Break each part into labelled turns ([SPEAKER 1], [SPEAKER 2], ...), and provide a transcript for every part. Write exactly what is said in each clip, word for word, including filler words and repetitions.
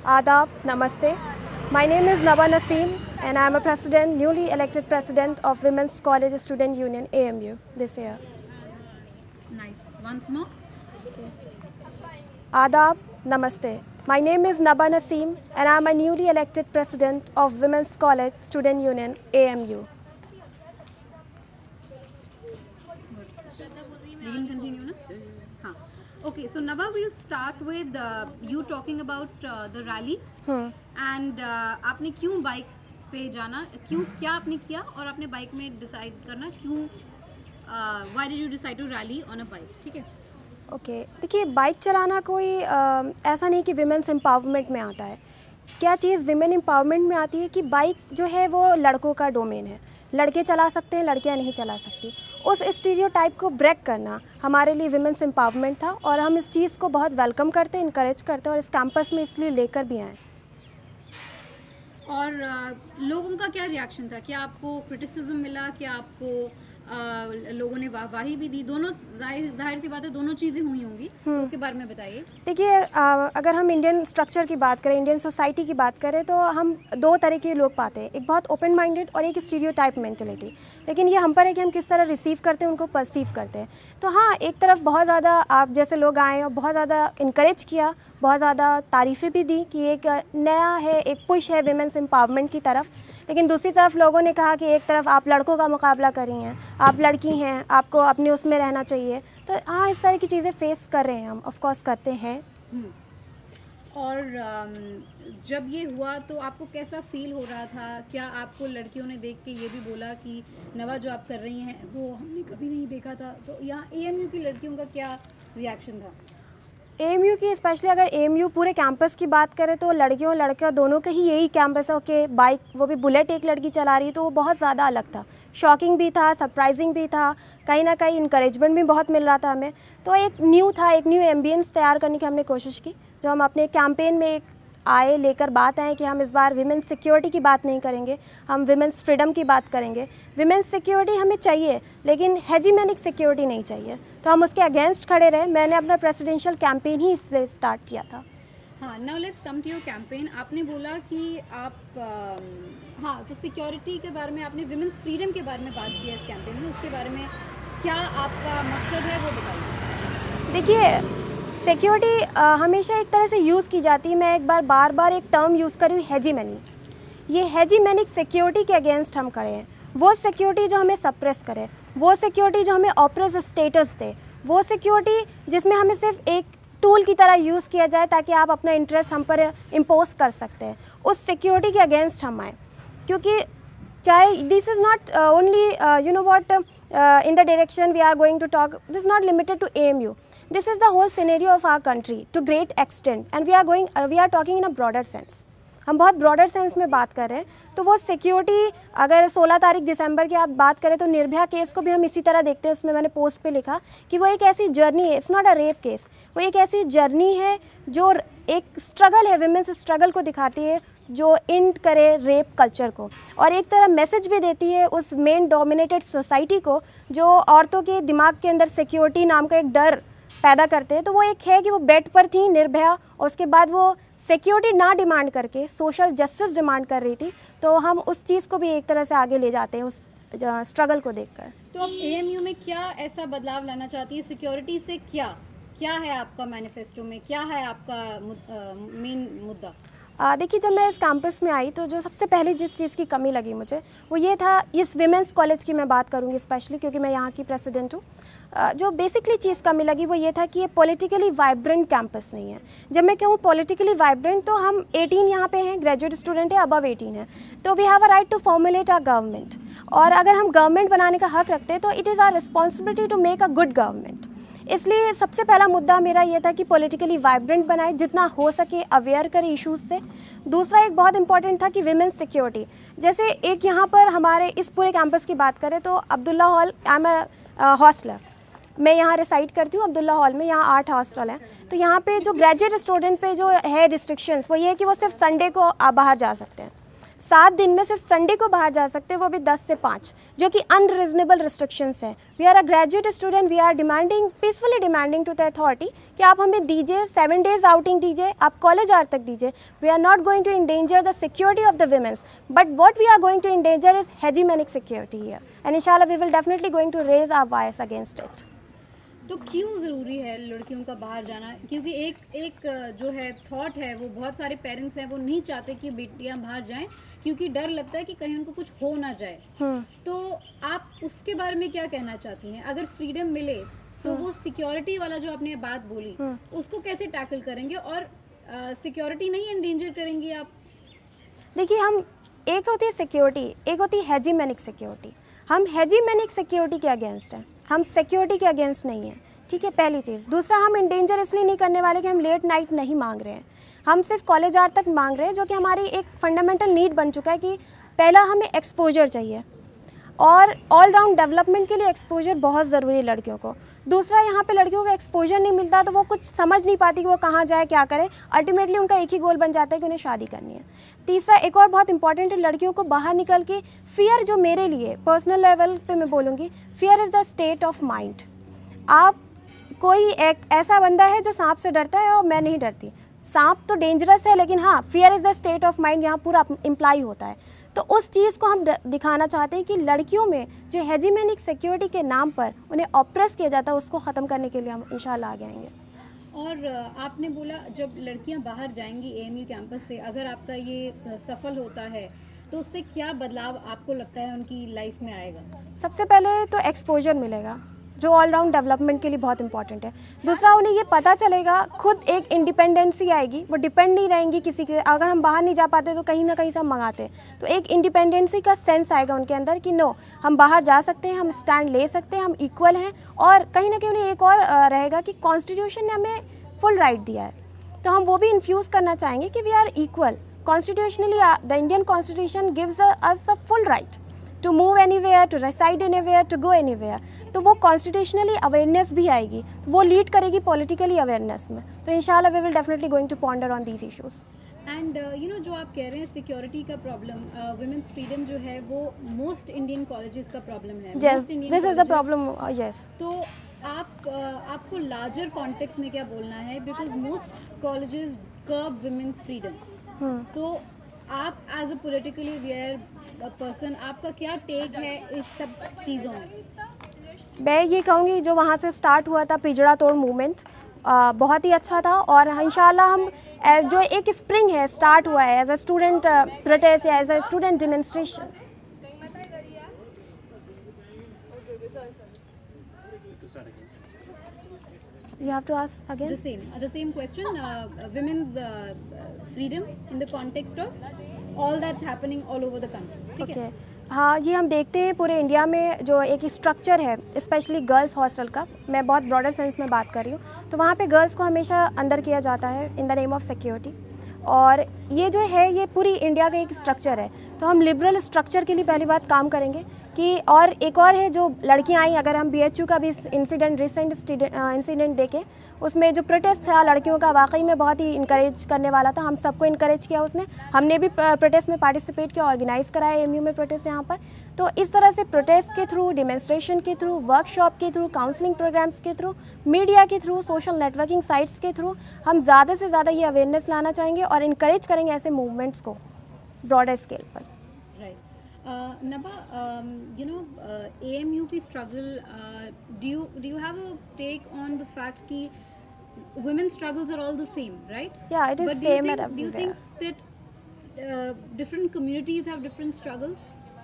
[SPEAKER 1] Adab, Namaste. My name is Naba Naseem and I am a president, newly elected president of Women's College Student Union A M U this year.
[SPEAKER 2] Nice. Once more.
[SPEAKER 1] Okay. Adab, Namaste. My name is Naba Naseem and I am a newly elected president of Women's College Student Union A M U.
[SPEAKER 2] We can continue, na? Haan. Okay, so Naba, we'll start with uh, you talking about uh, the rally
[SPEAKER 1] Hmm.
[SPEAKER 2] and uh, आपने क्यों bike पे जाना, क्यों क्या आपने किया और आपने बाइक में डिसाइड करना क्यों, why did you decide to rally on a bike, ठीक है?
[SPEAKER 1] Okay okay. देखिए, बाइक चलाना कोई आ, ऐसा नहीं कि विमेंस एम्पावरमेंट में आता है। क्या चीज़ विमेन एम्पावरमेंट में आती है कि बाइक जो है वो लड़कों का डोमेन है, लड़के चला सकते हैं, लड़कियां नहीं चला सकती। उस स्टीरियोटाइप को ब्रेक करना हमारे लिए विमेंस एम्पावरमेंट था और हम इस चीज़ को बहुत वेलकम करते हैं, इनकरेज करते हैं और इस कैंपस में इसलिए लेकर भी आए।
[SPEAKER 2] और आ, लोगों का क्या रिएक्शन था? क्या आपको क्रिटिसिज्म मिला? क्या आपको आ, लोगों ने वाहवाही भी दी? दोनों जाहिर जाहिर सी बात है, दोनों चीज़ें हुई होंगी, तो उसके बारे में बताइए।
[SPEAKER 1] देखिए, अगर हम इंडियन स्ट्रक्चर की बात करें, इंडियन सोसाइटी की बात करें, तो हम दो तरह के लोग पाते हैं, एक बहुत ओपन माइंडेड और एक स्टीरियोटाइप मेंटलिटी। लेकिन ये हम पर है कि हम किस तरह रिसीव करते हैं, उनको परसीव करते हैं। तो हाँ, एक तरफ बहुत ज़्यादा आप जैसे लोग आए और बहुत ज़्यादा इनकरेज किया, बहुत ज़्यादा तारीफ़ें भी दी कि एक नया है, एक पुश है विमेंस एम्पावरमेंट की तरफ। लेकिन दूसरी तरफ लोगों ने कहा कि एक तरफ आप लड़कों का मुकाबला कर रही हैं, आप लड़की हैं, आपको अपने उसमें रहना चाहिए। तो हाँ, इस तरह की चीज़ें फेस कर रहे हैं, हम ऑफ कोर्स करते हैं।
[SPEAKER 2] और जब ये हुआ तो आपको कैसा फील हो रहा था? क्या आपको लड़कियों ने देख के ये भी बोला कि नवा जो आप कर रही हैं वो हमने कभी नहीं देखा था? तो यहाँ ए एम यू की लड़कियों का क्या रिएक्शन था?
[SPEAKER 1] ए एम यू की स्पेशली अगर ए एम यू पूरे कैंपस की बात करें तो लड़कियों लड़का दोनों का ही यही कैंपस है कि बाइक, वो भी बुलेट एक लड़की चला रही है, तो वो बहुत ज़्यादा अलग था, शॉकिंग भी था, सरप्राइजिंग भी था, कहीं ना कहीं इंकरेजमेंट भी बहुत मिल रहा था हमें। तो एक न्यू था, एक न्यू एम्बियंस तैयार करने की हमने कोशिश की, जो हम अपने कैंपेन में एक आए लेकर बात आए कि हम इस बार विमेंस सिक्योरिटी की बात नहीं करेंगे, हम विमेंस फ्रीडम की बात करेंगे। विमेंस सिक्योरिटी हमें चाहिए लेकिन हेजीमेनिक सिक्योरिटी नहीं चाहिए, तो हम उसके अगेंस्ट खड़े रहे। मैंने अपना प्रेसिडेंशियल कैंपेन ही इसलिए स्टार्ट किया था।
[SPEAKER 2] हाँ, now let's come to your campaign. आपने बोला कि आप आ, हाँ, तो सिक्योरिटी के बारे में, आपने विमेंस फ्रीडम के बारे में बात की है इस कैंपेन में, उसके बारे में क्या आपका मकसद है वो बताइए।
[SPEAKER 1] देखिए, सिक्योरिटी हमेशा एक तरह से यूज़ की जाती है। मैं एक बार बार बार एक टर्म यूज़ करी हुई, हेजीमेनी। ये हेजीमेनिक सिक्योरिटी के अगेंस्ट हम खड़े हैं। वो सिक्योरिटी जो हमें सप्रेस करे, वो सिक्योरिटी जो हमें ऑपरेस स्टेटस दे, वो सिक्योरिटी जिसमें हमें सिर्फ एक टूल की तरह यूज़ किया जाए ताकि आप अपना इंटरेस्ट हम पर इम्पोज कर सकते हैं, उस सिक्योरिटी के अगेंस्ट हम आए। क्योंकि चाहे this is not only you know what in the direction we are going to talk, this is not limited to A M U, this is the whole scenario of our country to great extent and we are going uh, we are talking in a broader sense। हम बहुत broader sense में बात कर रहे हैं। तो वो security अगर सोलह तारीख दिसंबर की आप बात करें तो निर्भया केस को भी हम इसी तरह देखते हैं। उसमें मैंने पोस्ट पे लिखा कि वो एक ऐसी जर्नी है, it's not a rape case, वो एक ऐसी जर्नी है जो एक स्ट्रगल है, विमेंस स्ट्रगल को दिखाती है, जो इंड करे रेप कल्चर को, और एक तरह मैसेज भी देती है उस मेन डोमिनेटेड सोसाइटी को जो औरतों के दिमाग के अंदर सिक्योरिटी नाम का एक डर पैदा करते हैं। तो वो एक है कि वो बेड पर थी निर्भया और उसके बाद वो सिक्योरिटी ना डिमांड करके सोशल जस्टिस डिमांड कर रही थी। तो हम उस चीज़ को भी एक तरह से आगे ले जाते हैं उस स्ट्रगल को देखकर। तो
[SPEAKER 2] आप ए एम यू में क्या ऐसा बदलाव लाना चाहती है? सिक्योरिटी से क्या क्या है आपका मैनिफेस्टो में, क्या है आपका मेन मुद्दा?
[SPEAKER 1] देखिए, जब मैं इस कैंपस में आई तो जो सबसे पहले जिस चीज़ की कमी लगी मुझे वो ये था, इस विमेंस कॉलेज की मैं बात करूँगी स्पेशली क्योंकि मैं यहाँ की प्रेसिडेंट हूँ। जो बेसिकली चीज़ कमी लगी वो ये था कि ये पॉलिटिकली वाइब्रेंट कैंपस नहीं है। जब मैं कहूँ पॉलिटिकली वाइब्रेंट तो हम अठारह यहाँ पे हैं, ग्रेजुएट स्टूडेंट है, अबव अठारह है, तो we have a right to formulate a government. और अगर हम गवर्नमेंट बनाने का हक रखते हैं तो it is our responsibility to make a good government. इसलिए सबसे पहला मुद्दा मेरा ये था कि पॉलिटिकली वाइब्रेंट बनाए, जितना हो सके अवेयर करे इश्यूज़ से। दूसरा एक बहुत इंपॉर्टेंट था कि विमेंस सिक्योरिटी, जैसे एक यहाँ पर हमारे इस पूरे कैंपस की बात करें तो Abdullah hall, I am a hosteller, मैं यहाँ रिसाइड करती हूँ अब्दुल्ला हॉल में, यहाँ आठ हॉस्टल हैं। तो यहाँ पे जो ग्रेजुएट स्टूडेंट पे जो है रिस्ट्रिक्शंस वो ये है कि वो सिर्फ संडे को बाहर जा सकते हैं। सात दिन में सिर्फ संडे को बाहर जा सकते हैं, वो भी दस से पाँच, जो कि अनरिजनेबल रिस्ट्रिक्शंस हैं। We are a graduate student, we are demanding, peacefully demanding to the authority कि आप हमें दीजिए, सेवन डेज आउटिंग दीजिए, आप कॉलेज आवर तक दीजिए। We are not going to endanger the security of the women's, but what we are going to endanger is hegemonic security here, and इंशाल्लाह we will definitely going to raise our voice against it.
[SPEAKER 2] तो क्यों ज़रूरी है लड़कियों का बाहर जाना? क्योंकि एक एक जो है थॉट है, वो बहुत सारे पेरेंट्स हैं वो नहीं चाहते कि बेटियां बाहर जाएं, क्योंकि डर लगता है कि कहीं उनको कुछ हो ना जाए। तो आप उसके बारे में क्या कहना चाहती हैं? अगर फ्रीडम मिले तो वो सिक्योरिटी वाला जो आपने बात बोली उसको कैसे टैकल करेंगे, और सिक्योरिटी नहीं एंडेंजर करेंगी आप?
[SPEAKER 1] देखिए, हम, एक होती है सिक्योरिटी, एक होती है हेजीमेनिक सिक्योरिटी। हम हेजीमेनिक सिक्योरिटी के अगेंस्ट हैं, हम सिक्योरिटी के अगेंस्ट नहीं हैं, ठीक है, पहली चीज़। दूसरा, हम इंडेंजर इसलिए नहीं करने वाले कि हम लेट नाइट नहीं मांग रहे हैं, हम सिर्फ कॉलेज आवर तक मांग रहे हैं, जो कि हमारी एक फंडामेंटल नीड बन चुका है कि पहला हमें एक्सपोजर चाहिए, और ऑल राउंड डेवलपमेंट के लिए एक्सपोजर बहुत ज़रूरी है लड़कियों को। दूसरा, यहाँ पे लड़कियों को एक्सपोजर नहीं मिलता तो वो कुछ समझ नहीं पाती कि वो कहाँ जाए, क्या करे। अल्टीमेटली उनका एक ही गोल बन जाता है कि उन्हें शादी करनी है। तीसरा, एक और बहुत इंपॉर्टेंट है, लड़कियों को बाहर निकल के फियर, जो मेरे लिए पर्सनल लेवल पे मैं बोलूँगी, fear is the state of mind. आप, कोई एक ऐसा बंदा है जो सांप से डरता है और मैं नहीं डरती। सांप तो डेंजरस है, लेकिन हाँ, fear is the state of mind यहाँ पूरा इम्प्लाई होता है। तो उस चीज़ को हम दिखाना चाहते हैं कि लड़कियों में जो हेजीमेनिक सिक्योरिटी के नाम पर उन्हें ऑप्रेस किया जाता है, उसको ख़त्म करने के लिए हम इंशाल्लाह आगे आएंगे।
[SPEAKER 2] और आपने बोला जब लड़कियां बाहर जाएंगी एएमयू कैंपस से, अगर आपका ये सफल होता है तो उससे क्या बदलाव आपको लगता है उनकी लाइफ में आएगा?
[SPEAKER 1] सबसे पहले तो एक्सपोजर मिलेगा, जो ऑल राउंड डेवलपमेंट के लिए बहुत इंपॉर्टेंट है। दूसरा, उन्हें ये पता चलेगा, खुद एक इंडिपेंडेंसी आएगी, वो डिपेंड नहीं रहेंगी किसी के। अगर हम बाहर नहीं जा पाते तो कहीं ना कहीं से हम मंगाते, तो एक इंडिपेंडेंसी का सेंस आएगा उनके अंदर कि नो, हम बाहर जा सकते हैं, हम स्टैंड ले सकते हैं, हम इक्वल हैं। और कहीं ना कहीं उन्हें एक और रहेगा कि कॉन्स्टिट्यूशन ने हमें फुल राइट दिया है, तो हम वो भी इन्फ्यूज़ करना चाहेंगे कि we are equal constitutionally. The Indian constitution gives us a full right to move anywhere, to reside anywhere, to go anywhere. तो वो कॉन्स्टिट्यूशनली अवेयरनेस भी आएगी, तो वो लीड करेगी पॉलिटिकली अवेयरनेस में। तो इंशाल्लाह we will definitely going to ponder on these issues.
[SPEAKER 2] And you know, जो आप कह रहे हैं सिक्योरिटी का प्रॉब्लम, वुमेन्स फ्रीडम जो है वो मोस्ट इंडियन कॉलेजेस का प्रॉब्लम है।
[SPEAKER 1] Yes, this is the problem. Yes,
[SPEAKER 2] तो आप uh, आपको लार्जर कॉन्टेक्स्ट में क्या बोलना है? Because most colleges curb women's freedom. तो आप as a politically aware person, आपका क्या टेक है इस सब चीज़ों में?
[SPEAKER 1] मैं ये कहूँगी, जो वहाँ से स्टार्ट हुआ था पिजड़ा तोड़ मूवमेंट, बहुत ही अच्छा था, और इंशाल्लाह हम जो एक स्प्रिंग है स्टार्ट हुआ है एज अ स्टूडेंट प्रोटेस्ट या as a student demonstration. You have to ask again?
[SPEAKER 2] The same, uh, the same question. Uh, women's uh, freedom in the context of all that's happening all over the country. ठीक है?
[SPEAKER 1] हाँ, ये हम देखते हैं पूरे India में जो एक स्ट्रक्चर है, स्पेशली गर्ल्स हॉस्टल का, मैं बहुत ब्रॉडर सेंस में बात कर रही हूँ। तो वहाँ पे गर्ल्स को हमेशा अंदर किया जाता है in the name of security, और ये जो है ये पूरी इंडिया का एक स्ट्रक्चर है। तो हम लिबरल स्ट्रक्चर के लिए पहली बात काम करेंगे कि, और एक और है, जो लड़कियां आई, अगर हम बीएचयू का भी इंसिडेंट, रिसेंट इंसिडेंट देखें, उसमें जो प्रोटेस्ट था लड़कियों का, वाकई में बहुत ही इनकरेज करने वाला था। हम सबको इनकरेज किया उसने, हमने भी प्रोटेस्ट में पार्टिसिपेट किया, ऑर्गेनाइज कराया एमयू में प्रोटेस्ट यहाँ पर। तो इस तरह से प्रोटेस्ट के थ्रू, डेमोन्स्ट्रेशन के थ्रू, वर्कशॉप के थ्रू, काउंसलिंग प्रोग्राम्स के थ्रू, मीडिया के थ्रू, सोशल नेटवर्किंग साइट्स के थ्रू हम ज़्यादा से ज़्यादा ये अवेयरनेस लाना चाहेंगे और इनकरेज करेंगे ऐसे मूवमेंट्स को ब्रॉडर स्केल पर।
[SPEAKER 2] Uh, Naba, um, you know, uh, A M U की struggle, uh, do you do you have a take on the fact that women's struggles are all the same, right?
[SPEAKER 1] Yeah, it is
[SPEAKER 2] but
[SPEAKER 1] same
[SPEAKER 2] think,
[SPEAKER 1] at everywhere.
[SPEAKER 2] Do you think that uh, different communities have different struggles?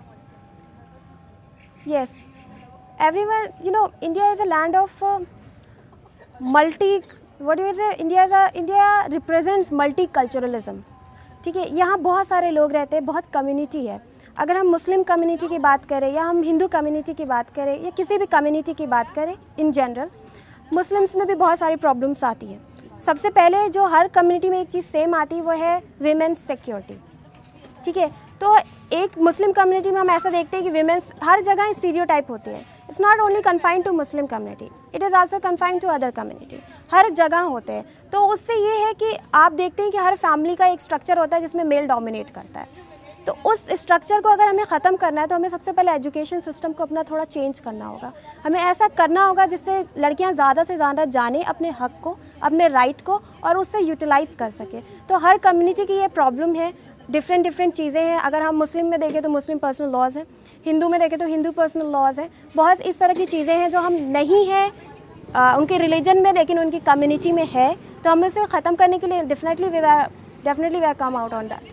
[SPEAKER 1] Yes, everyone. You know, India is a land of uh, multi. What do you say? India is a India represents multiculturalism. ठीक है, यहाँ बहुत सारे लोग रहते हैं, बहुत community है। अगर हम मुस्लिम कम्युनिटी की बात करें या हम हिंदू कम्युनिटी की बात करें या किसी भी कम्युनिटी की बात करें, इन जनरल मुस्लिम्स में भी बहुत सारी प्रॉब्लम्स आती हैं। सबसे पहले जो हर कम्युनिटी में एक चीज़ सेम आती है वो है वीमेंस सिक्योरिटी। ठीक है, तो एक मुस्लिम कम्युनिटी में हम ऐसा देखते हैं कि वीमेंस हर जगह स्टीरियोटाइप होती है। It's not only confined to Muslim community, it is also confined to other community, हर जगह होते हैं। तो उससे ये है कि आप देखते हैं कि हर फैमिली का एक स्ट्रक्चर होता है जिसमें मेल डोमिनेट करता है। तो उस स्ट्रक्चर को अगर हमें ख़त्म करना है तो हमें सबसे पहले एजुकेशन सिस्टम को अपना थोड़ा चेंज करना होगा। हमें ऐसा करना होगा जिससे लड़कियां ज़्यादा से ज़्यादा जाने अपने हक़ को, अपने राइट को, और उससे यूटिलाइज़ कर सके। तो हर कम्युनिटी की ये प्रॉब्लम है, डिफरेंट डिफरेंट चीज़ें हैं। अगर हम मुस्लिम में देखें तो मुस्लिम पर्सनल लॉज हैं, हिंदू में देखें तो हिंदू पर्सनल लॉज हैं। बहुत इस तरह की चीज़ें हैं जो हम नहीं हैं उनके रिलीजन में लेकिन उनकी कम्युनिटी में है, तो हम इसे ख़त्म करने के लिए definitely definitely we are come out on that.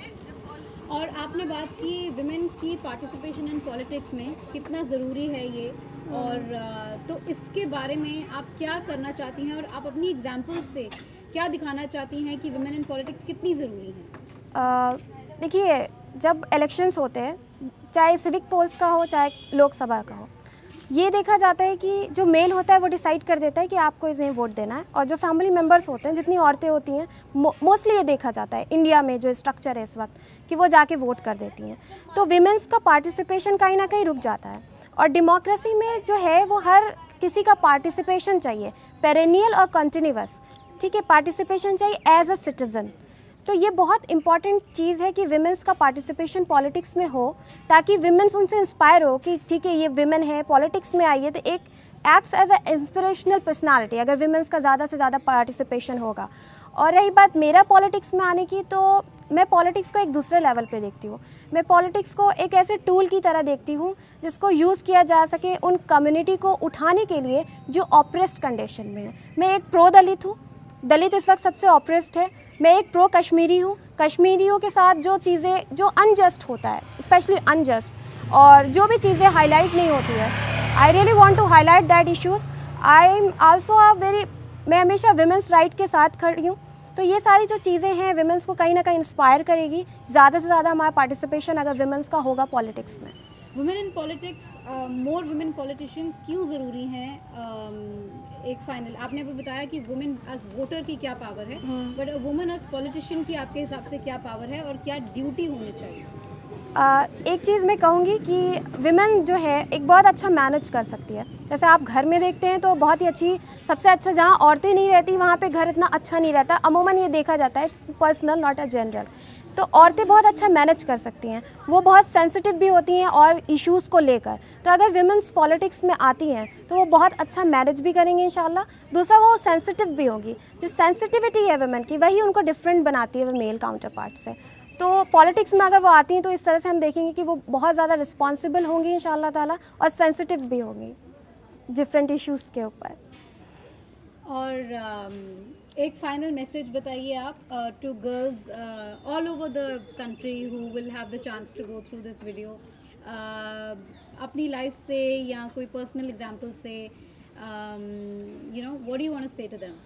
[SPEAKER 2] और आपने बात की विमेन की पार्टिसिपेशन इन पॉलिटिक्स में कितना ज़रूरी है ये, और तो इसके बारे में आप क्या करना चाहती हैं और आप अपनी एग्जांपल से क्या दिखाना चाहती हैं कि विमेन इन पॉलिटिक्स कितनी ज़रूरी है?
[SPEAKER 1] देखिए, जब इलेक्शंस होते हैं, चाहे सिविक पोल्स का हो चाहे लोकसभा का हो, ये देखा जाता है कि जो मेल होता है वो डिसाइड कर देता है कि आपको इन्हें वोट देना है, और जो फैमिली मेम्बर्स होते हैं, जितनी औरतें होती हैं, मोस्टली ये देखा जाता है इंडिया में जो स्ट्रक्चर है इस वक्त कि वो जाके वोट कर देती हैं। तो विमेंस का पार्टिसिपेशन कहीं ना कहीं रुक जाता है, और डेमोक्रेसी में जो है वो हर किसी का पार्टिसिपेशन चाहिए, पेरेनियल और कंटिन्यूअस, ठीक है, पार्टिसिपेशन चाहिए एज अ सिटीज़न। तो ये बहुत इंपॉर्टेंट चीज़ है कि विमेंस का पार्टिसिपेशन पॉलिटिक्स में हो, ताकि विमेंस उनसे इंस्पायर हो कि ठीक है ये विमेन है, पॉलिटिक्स में आई है, तो एक acts as a inspirational personality अगर विमेंस का ज़्यादा से ज़्यादा पार्टिसिपेशन होगा। और रही बात मेरा पॉलिटिक्स में आने की, तो मैं पॉलिटिक्स को एक दूसरे लेवल पे देखती हूँ। मैं पॉलिटिक्स को एक ऐसे टूल की तरह देखती हूँ जिसको यूज़ किया जा सके उन कम्युनिटी को उठाने के लिए जो ऑप्रेस्ड कंडीशन में है। मैं एक प्रो दलित हूँ, दलित इस वक्त सबसे ऑप्रेस्ड है। मैं एक प्रो कश्मीरी हूँ, कश्मीरियों के साथ जो चीज़ें जो अनजस्ट होता है, स्पेशली अनजस्ट, और जो भी चीज़ें हाईलाइट नहीं होती है, I really want to highlight that issues. I am also a very, मैं हमेशा विमेंस राइट के साथ खड़ी हूँ। तो ये सारी जो चीज़ें हैं विमेंस को कहीं ना कहीं इंस्पायर करेगी। ज़्यादा से ज़्यादा हमारा पार्टिसिपेशन अगर विमेंस का होगा पॉलिटिक्स में।
[SPEAKER 2] Women in politics, more women politicians क्यों ज़रूरी हैं? uh, एक फाइनल आपने अभी बताया कि वुमेन एज वोटर की क्या पावर है, बट वुमेन एज पॉलिटिशियन की आपके हिसाब से क्या पावर है और क्या ड्यूटी होनी चाहिए?
[SPEAKER 1] Uh, एक चीज़ मैं कहूँगी कि विमेन जो है एक बहुत अच्छा मैनेज कर सकती है। जैसे आप घर में देखते हैं तो बहुत ही अच्छी, सबसे अच्छा जहाँ औरतें नहीं रहती वहाँ पे घर इतना अच्छा नहीं रहता, अमूमन ये देखा जाता है, it's personal not a general. तो औरतें बहुत अच्छा मैनेज कर सकती हैं, वो बहुत सेंसिटिव भी होती हैं और इश्यूज़ को लेकर। तो अगर विमेंस पॉलिटिक्स में आती हैं तो वो बहुत अच्छा मैनेज भी करेंगे इंशाल्लाह। दूसरा, वो सेंसिटिव भी होंगी। जो सेंसिटिविटी है विमेन की, वही उनको डिफरेंट बनाती है वो मेल काउंटर पार्ट से। तो पॉलिटिक्स में अगर वो आती हैं तो इस तरह से हम देखेंगे कि वो बहुत ज़्यादा रिस्पॉन्सिबल होंगी इंशाल्लाह ताला, और सेंसिटिव भी होंगी डिफरेंट इश्यूज़ के ऊपर।
[SPEAKER 2] और um, एक फाइनल मैसेज बताइए आप to girls all over the country who will have the chance to go through this video, अपनी लाइफ से या कोई पर्सनल एग्जांपल से, you know what do you want to say to them?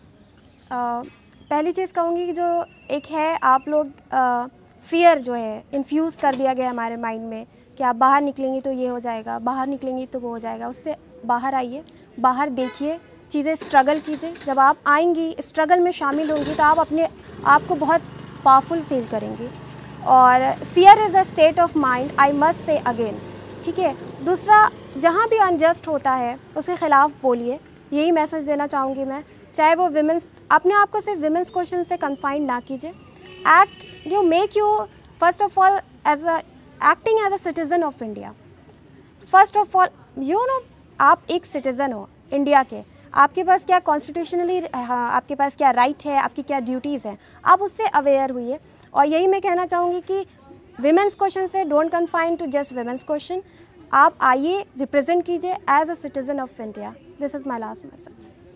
[SPEAKER 1] पहली चीज़ कहूँगी कि जो एक है, आप लोग फियर uh, जो है इन्फ्यूज़ कर दिया गया हमारे माइंड में कि आप बाहर निकलेंगी तो ये हो जाएगा, बाहर निकलेंगी तो वो हो जाएगा। उससे बाहर आइए, बाहर देखिए, चीज़ें स्ट्रगल कीजिए। जब आप आएंगी, स्ट्रगल में शामिल होंगी, तो आप अपने आप को बहुत पावरफुल फील करेंगी। और fear is a state of mind, I must say again, ठीक है। दूसरा, जहाँ भी अनजस्ट होता है उसके ख़िलाफ़ बोलिए, यही मैसेज देना चाहूँगी मैं। चाहे वो विमेंस, अपने आप को सिर्फ विमेंस क्वेश्चन से कन्फाइंड ना कीजिए। Act you make you first of all as a acting as a citizen of India. First of all you know, आप एक सिटीज़न हो इंडिया के, आपके पास क्या कॉन्स्टिट्यूशनली, आपके पास क्या राइट है, आपकी क्या ड्यूटीज़ हैं, आप उससे अवेयर हुई। और यही मैं कहना चाहूँगी कि विमेंस क्वेश्चन से don't confine to just women's question, आप आइए, रिप्रेजेंट कीजिए as a citizen of India. This is my last message.